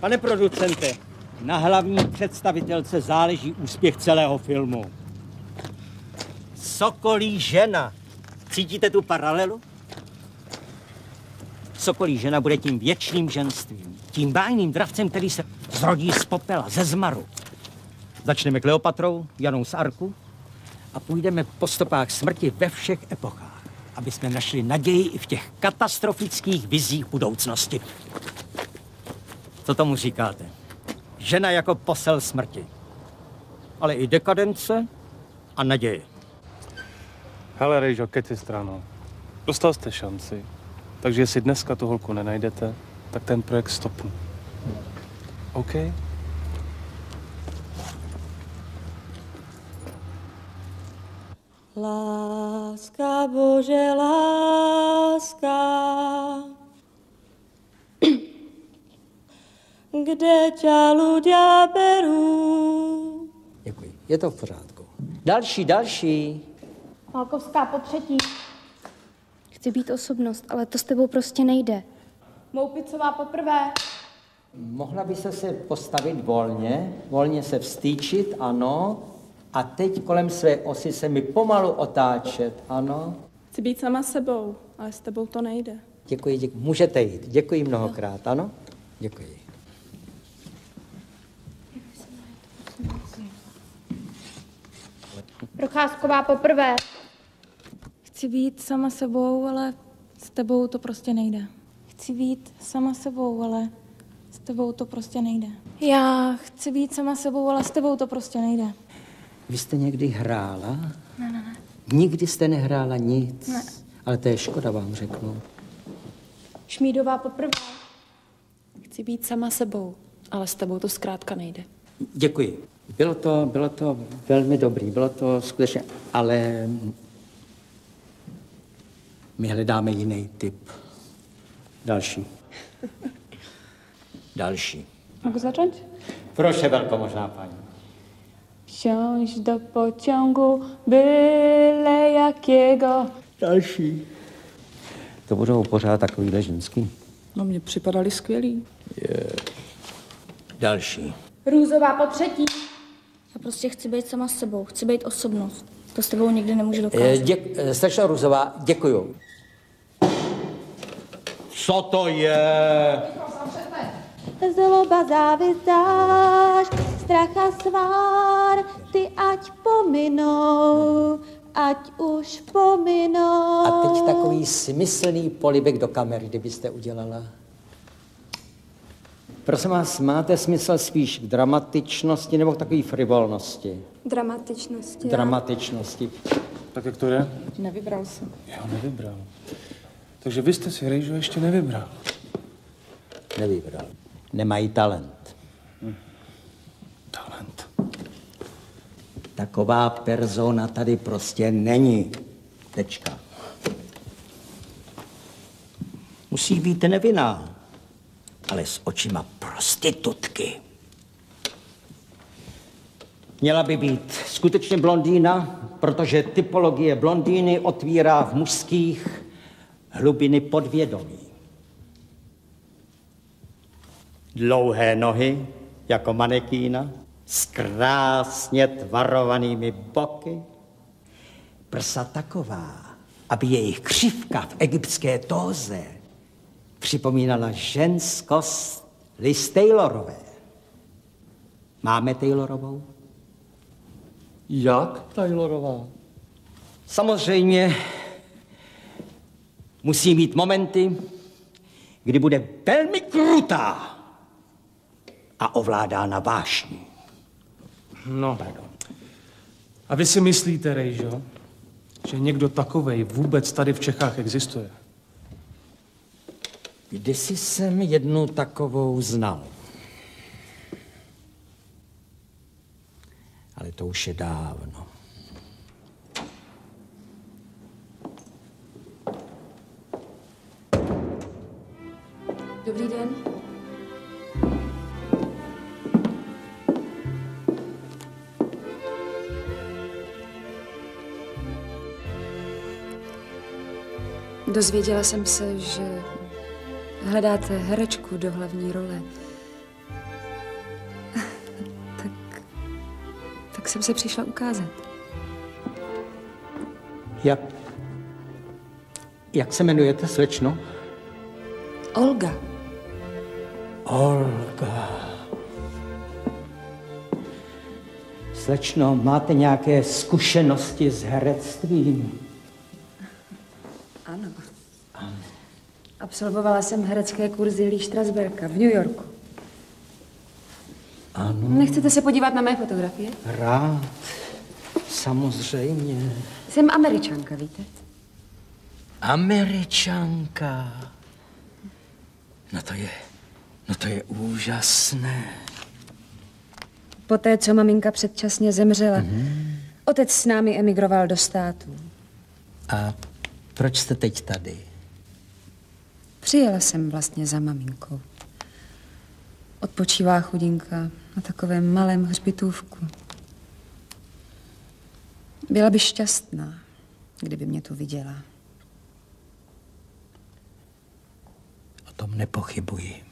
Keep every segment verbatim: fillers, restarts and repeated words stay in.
Pane producente, na hlavní představitelce záleží úspěch celého filmu. Sokolí žena. Cítíte tu paralelu? Sokolí žena bude tím věčným ženstvím. Tím bájným dravcem, který se zrodí z popela, ze zmaru. Začneme Kleopatrou, Janou z Arku a půjdeme po stopách smrti ve všech epochách, aby jsme našli naději i v těch katastrofických vizích budoucnosti. Co tomu říkáte? Žena jako posel smrti. Ale i dekadence a naděje. Hele, Rejžo, keci stranou. Dostal jste šanci. Takže jestli dneska tu holku nenajdete, tak ten projekt stopnu. OK? Láska, Bože, láska, kde ťa ľudia berú. Děkuji, je to v pořádku. Další, další. Malkovská po třetí. Chci být osobnost, ale to s tebou prostě nejde. Moupicová poprvé. Mohla by se se postavit volně, volně se vstýčit, ano. A teď kolem své osy se mi pomalu otáčet, ano. Chci být sama sebou, ale s tebou to nejde. Děkuji, děkuji. Můžete jít. Děkuji mnohokrát, ano? Děkuji. Procházková poprvé. Chci být sama sebou, ale s tebou to prostě nejde. Chci být sama sebou, ale s tebou to prostě nejde. Já chci být sama sebou, ale s tebou to prostě nejde. Vy jste někdy hrála? Ne, ne, ne. Nikdy jste nehrála nic? Ne. Ale to je škoda, vám řeknu. Šmídová poprvé. Chci být sama sebou, ale s tebou to zkrátka nejde. Děkuji. Bylo to, bylo to velmi dobrý, bylo to skutečně, ale my hledáme jiný typ. Další. Další. Mohu začít? Proše, velkomožná paní. Wsiąść do pociągu, byle jakiego. Další. To budou pořád takovýhle ženský. No, mně připadali skvělí. Je. Další. Růzová po třetí. Já prostě chci být sama s sebou, chci být osobnost. To s tebou nikdy nemůžu dokázat. Děk, Slečna Růzová, děkuju. Co to je? Zloba, závist, zášť, strach a svár, ty ať pominou, ať už pominou. A teď takový smyslný polibek do kamery, kdybyste udělala. Prosím vás, máte smysl spíš k dramatičnosti nebo k takové frivolnosti? Dramatičnosti. Dramatičnosti. Tak jak to je? Nevybral jsem. Já nevybral. Takže vy jste si, Rejžo, ještě nevybral. Nevybral. Nemají talent. Hm. Talent. Taková persona tady prostě není. Tečka. Musí být nevinná, ale s očima prostitutky. Měla by být skutečně blondýna, protože typologie blondýny otvírá v mužských hlubiny podvědomí. Dlouhé nohy, jako manekína, s krásně tvarovanými boky. Prsa taková, aby jejich křivka v egyptské tóze připomínala ženskost Liz Taylorové. Máme Taylorovou? Jak Taylorová? Samozřejmě musí mít momenty, kdy bude velmi krutá a ovládána vášní. No, pardon. A vy si myslíte, Rejžo, že někdo takovej vůbec tady v Čechách existuje? Kdysi jsem jednu takovou znal. Ale to už je dávno. Dobrý den. Dozvěděla jsem se, že hledáte herečku do hlavní role. jsem se přišla ukázat. Jak, jak se jmenujete, slečno? Olga. Olga. Slečno, máte nějaké zkušenosti s herectvím? Ano. ano. Absolvovala jsem herecké kurzy Lee Strasberga v New Yorku. Ano. Nechcete se podívat na mé fotografie? Rád. Samozřejmě. Jsem Američanka, víte? Američanka. No to je, no to je úžasné. Poté, co maminka předčasně zemřela, mm-hmm. otec s námi emigroval do států. A proč jste teď tady? Přijela jsem vlastně za maminkou. Odpočívá chudinka na takovém malém hřbitůvku. Byla by šťastná, kdyby mě tu viděla. O tom nepochybuji.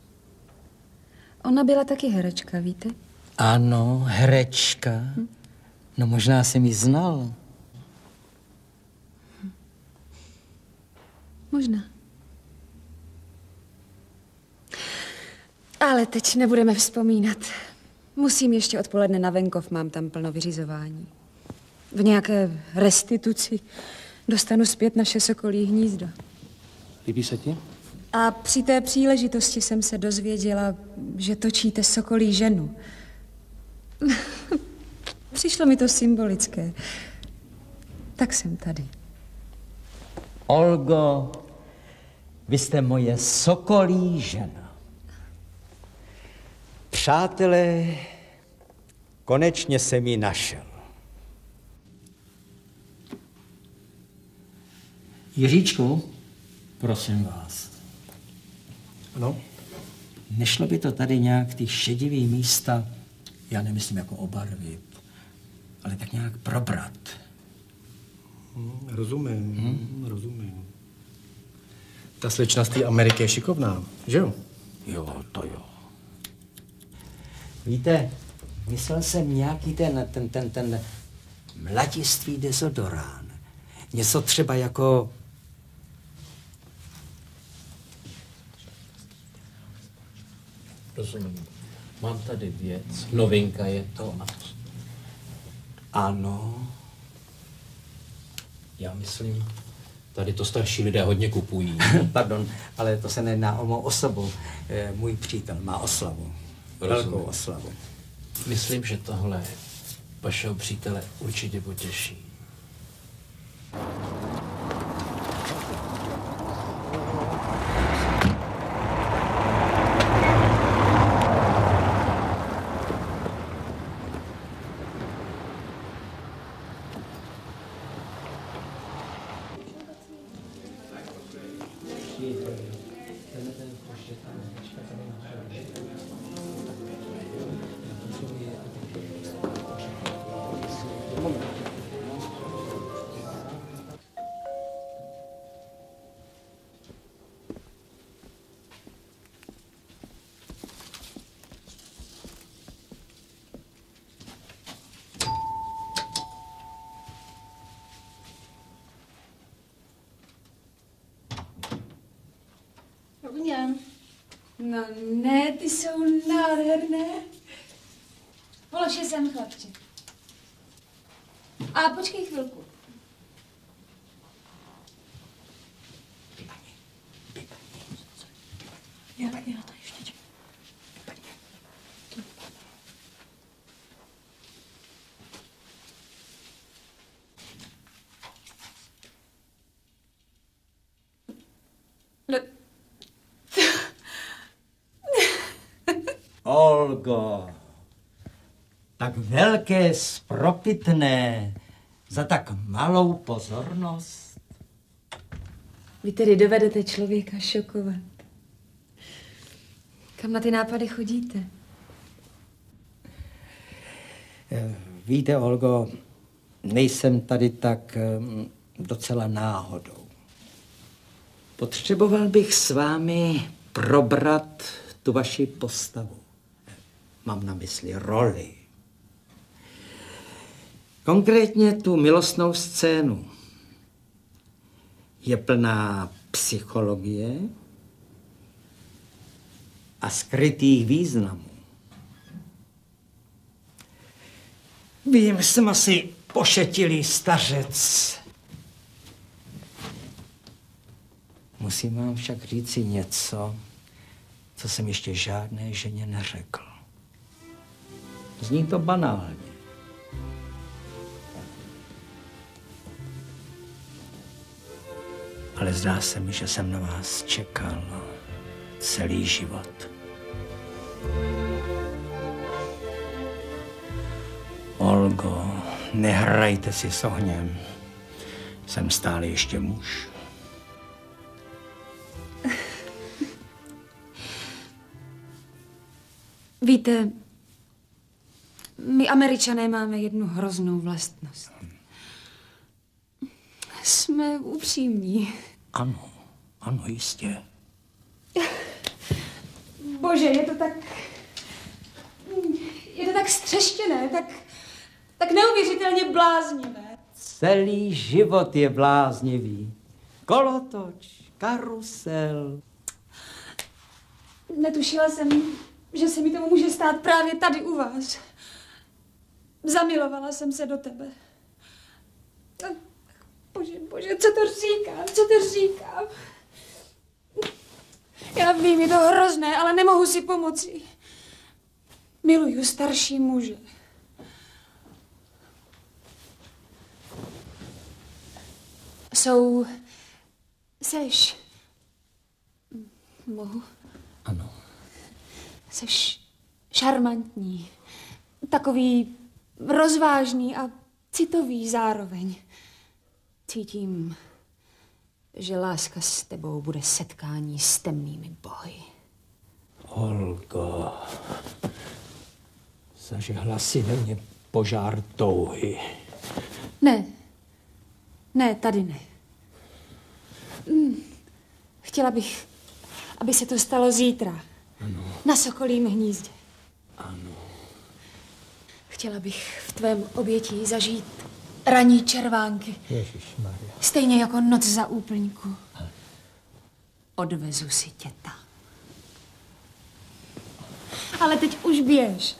Ona byla taky herečka, víte? Ano, herečka. Hm? No možná jsem ji znal. Hm. Možná. Ale teď nebudeme vzpomínat. Musím ještě odpoledne na venkov, mám tam plno vyřizování. V nějaké restituci dostanu zpět naše sokolí hnízdo. Líbí se ti? A při té příležitosti jsem se dozvěděla, že točíte sokolí ženu. Přišlo mi to symbolické. Tak jsem tady. Olgo, vy jste moje sokolí žena. Přátelé, konečně jsem ji našel. Jiříčku, prosím vás. Ano? Nešlo by to tady nějak ty šedivý místa, já nemyslím jako obarvit, ale tak nějak probrat? Hmm, rozumím, hmm? rozumím. Ta slečna z té Ameriky je šikovná, že jo? Jo, to jo. Víte, myslel jsem nějaký ten, ten, ten, ten mladistvý dezodorán. Něco třeba jako... Rozumím. Mám tady věc, novinka je to. A... Ano. Já myslím, tady to starší lidé hodně kupují. Pardon, ale to se nejedná o mou osobu. Můj přítel má oslavu. Velkou oslavu. Myslím, že tohle vašeho přítele určitě potěší. No ne, ty jsou nádherné. Polož je sem, chlapče. A počkej chvilku. Já, já to ještě. No. Olgo, tak velké spropitné za tak malou pozornost. Vy tedy dovedete člověka šokovat. Kam na ty nápady chodíte? Víte, Olgo, nejsem tady tak docela náhodou. Potřeboval bych s vámi probrat tu vaši postavu. Mám na mysli roli. Konkrétně tu milostnou scénu je plná psychologie a skrytých významů. Vím, jsem asi pošetilý stařec. Musím vám však říci něco, co jsem ještě žádné ženě neřekl. Zní to banálně. Ale zdá se mi, že jsem na vás čekal celý život. Olgo, nehrajte si s ohněm. Jsem stále ještě muž. Víte, my Američané máme jednu hroznou vlastnost. Jsme upřímní. Ano, ano, jistě. Bože, je to tak... Je to tak střeštěné, tak, tak neuvěřitelně bláznivé. Celý život je bláznivý. Kolotoč, karusel. Netušila jsem, že se mi to může stát právě tady u vás. Zamilovala jsem se do tebe. Bože, bože, co to říkám, co to říkám? Já vím, je to hrozné, ale nemohu si pomoci. Miluju starší muže. Jsou... Seš... Mohu? Ano. Seš šarmantní. Takový rozvážný a citový zároveň. Cítím, že láska s tebou bude setkání s temnými bohy. Olgo, zažehla si ve mně požár touhy. Ne, ne, tady ne. Chtěla bych, aby se to stalo zítra. Ano. Na Sokolím hnízdě. Ano. Chtěla bych v tvém obětí zažít ranní červánky. Ježišmarja. Stejně jako noc za úplňku. Odvezu si tě tam. Ale teď už běž.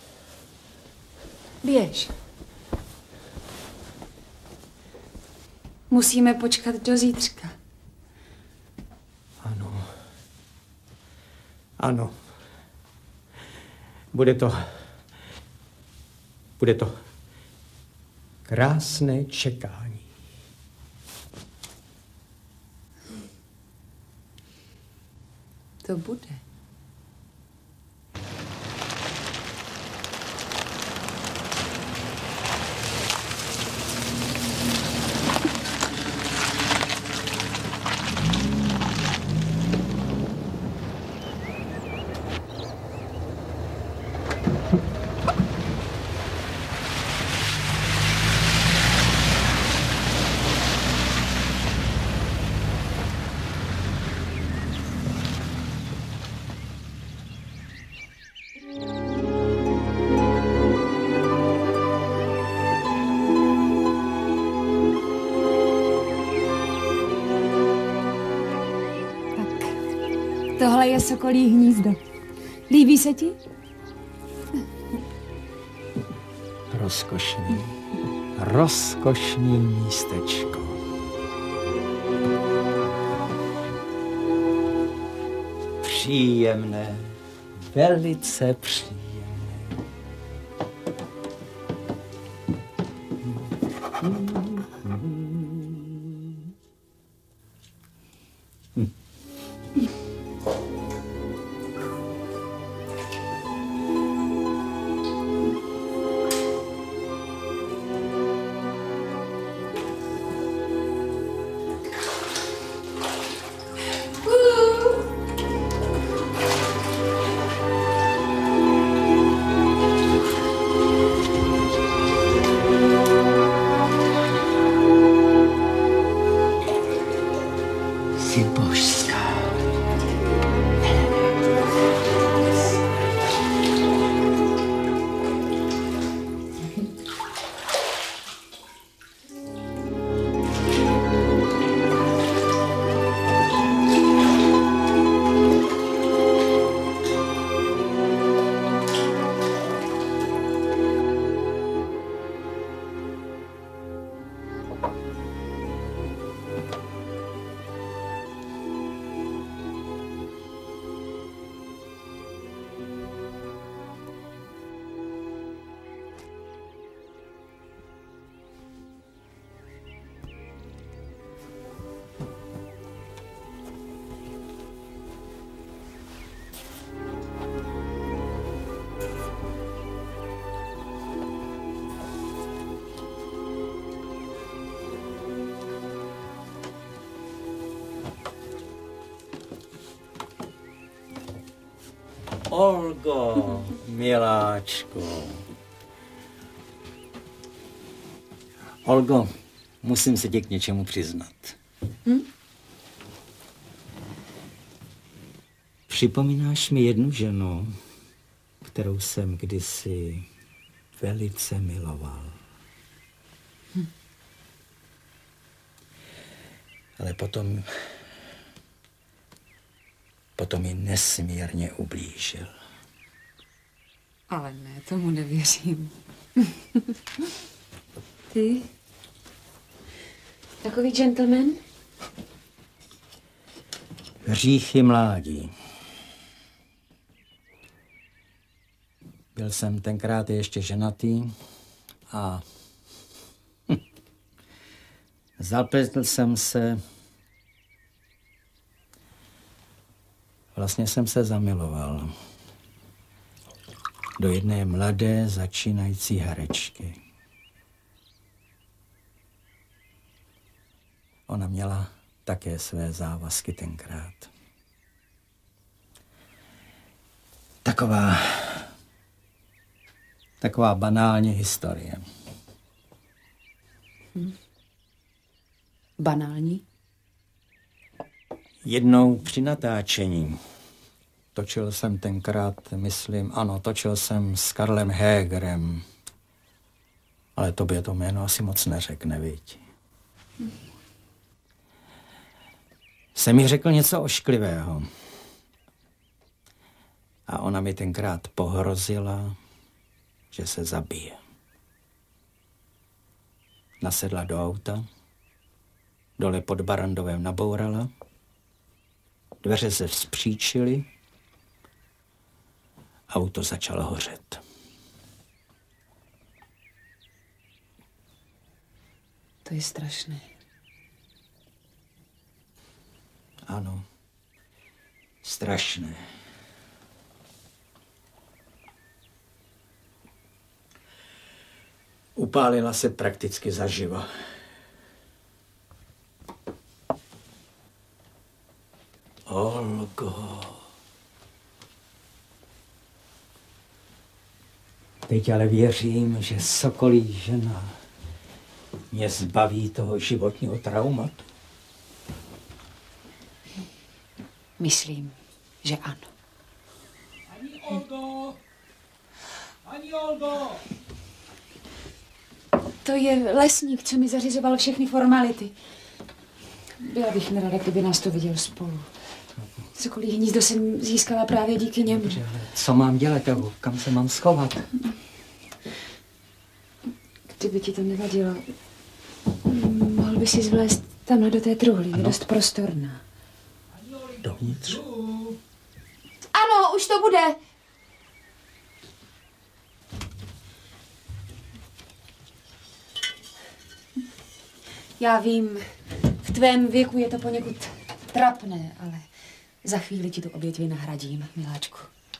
Běž. Musíme počkat do zítřka. Ano. Ano. Bude to... Bude to krásné čekání. To bude. Tohle je Sokolí hnízdo. Líbí se ti? Rozkošný, rozkošný místečko. Příjemné, velice příjemné. Jsi božská. Olgo, miláčku. Olgo, musím se tě k něčemu přiznat. Hm? Připomínáš mi jednu ženu, kterou jsem kdysi velice miloval. Hm. Ale potom, potom mi nesmírně ublížil. Ale ne, tomu nevěřím. Ty? Takový gentleman? Hříchy mládí. Byl jsem tenkrát ještě ženatý a hm, zapletl jsem se. Vlastně jsem se zamiloval do jedné mladé začínající herečky. Ona měla také své závazky tenkrát. Taková, taková banální historie. Hm. Banální? Jednou při natáčení, točil jsem tenkrát, myslím, ano, točil jsem s Karlem Hegerem, ale tobě to jméno asi moc neřekne, viď? Hm. Jsem mi řekl něco ošklivého. A ona mi tenkrát pohrozila, že se zabije. Nasedla do auta, dole pod Barrandovem nabourala, dveře se vzpříčily, auto začalo hořet. To je strašné. Ano, strašné. Upálila se prakticky zaživa. Olgo. Teď ale věřím, že sokolí žena mě zbaví toho životního traumatu. Myslím, že ano. Ani Olgo! Ani Olgo! To je lesník, co mi zařizoval všechny formality. Byla bych nerada, kdyby nás to viděl spolu. Sokolí hnízdo jsem získala právě díky němu. Dobře, ale co mám dělat, Evo? Kam se mám schovat? Kdyby ti to nevadilo, mohl by si zvlézt tamhle do té truhly, je dost prostorná. Dovnitř? Ano, už to bude. Já vím, v tvém věku je to poněkud trapné, ale za chvíli ti tu oběť vynahradím, miláčku.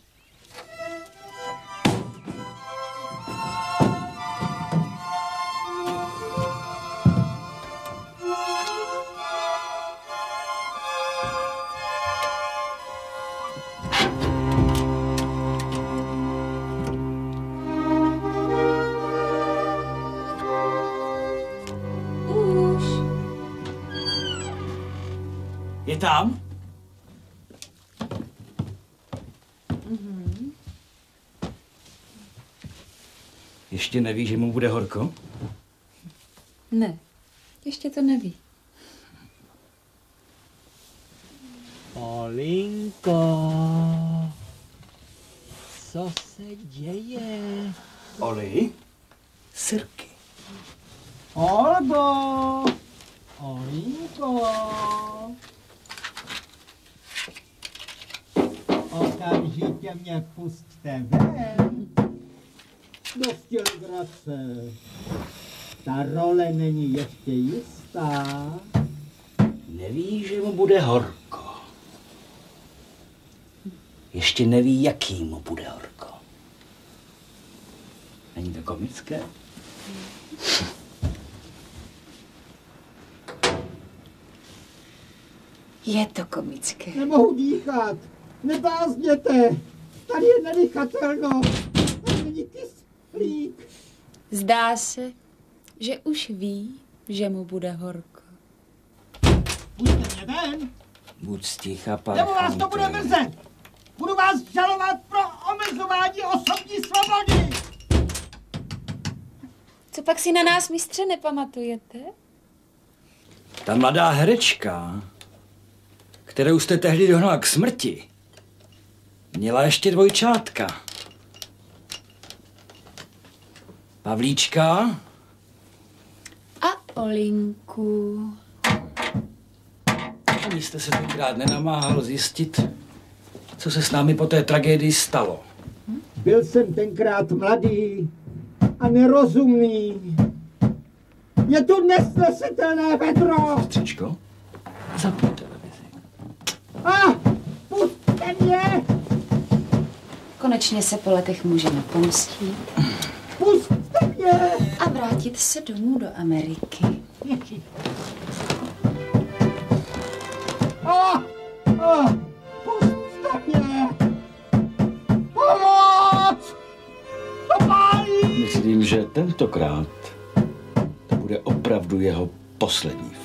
Je tam? Mm-hmm. Ještě neví, že mu bude horko? Ne, ještě to neví. Olinko, co se děje? Oli? Sirky. Olgo! Olinko! Okamžitě mě pusťte ven. Do stělograce. Ta role není ještě jistá. Neví, že mu bude horko. Ještě neví, jaký mu bude horko. Není to komické? Je to komické. Nemohu dýchat. Nebázněte. tady je nedýchatelno. Není kyslík. Zdá se, že už ví, že mu bude horko. Puste mě ven. Buď sticha, Nebo vás to bude mrzet. Budu vás žalovat pro omezování osobní svobody. Co pak si na nás, mistře, nepamatujete? Ta mladá herečka, kterou jste tehdy dohnala k smrti, měla ještě dvojčátka. Pavlíčka a Olinku. Ani jste se tenkrát nenamáhal zjistit, co se s námi po té tragédii stalo. Byl jsem tenkrát mladý a nerozumný. Je tu nesnesitelné vedro. Stříčko, zapni televizi. A, pusťte mě. Konečně se po letech můžeme pomstit. Pusťte mě. A vrátit se domů do Ameriky. A, a, pusťte mě. Pomoc! To pálí! Myslím, že tentokrát to bude opravdu jeho poslední